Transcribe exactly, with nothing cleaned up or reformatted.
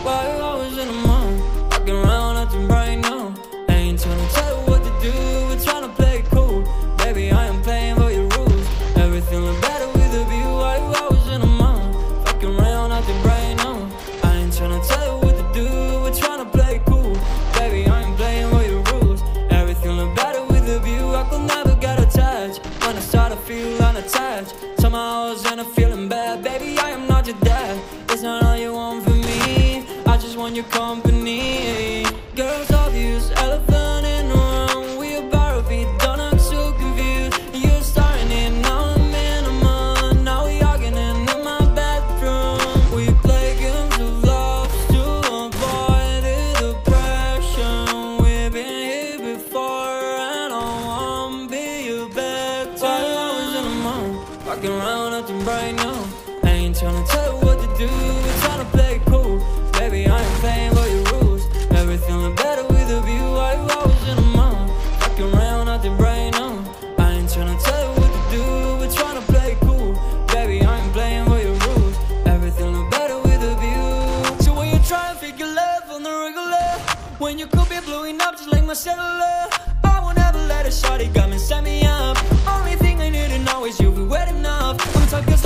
Why you always in the mood? Walking around acting right now. I ain't tryna tell you what to do, we're tryna play it cool. Baby, I am playing by your rules. Everything look better with a view. Why you always in the mood? Walking around acting right now. I ain't tryna tell you what to do, we're tryna play it cool. Baby, I am playing by your rules. Everything look better with a view. I could never get attached. When I start to feel unattached, somehow I was in a feeling bad. Baby, I am not your dad. It's not all you want from me, I just want your company. Girls obvious, elephant in the room. We about to be done, I'm so confused. You're starting it, now I'm in a month. Now we arguing in my bedroom. We play games of love to avoid the depression. We've been here before and I wanna be your better. Why you always in the mood? Walking around acting bright now. I ain't tryna tell you what to do, we're tryna play it cool. Baby, I ain't playing by your rules. Everything look better with a view. Why you always in the mood? Walking around acting bright now. I ain't tryna tell you what to do, we're tryna play it cool. Baby, I ain't playing by your rules. Everything look better with a view. So when you try and figure love on the regular, when you could be blowing up just like my cellular, I won't ever let a shawty come and set me up. Only thing I need to know is you'll be wet enough. I'm talking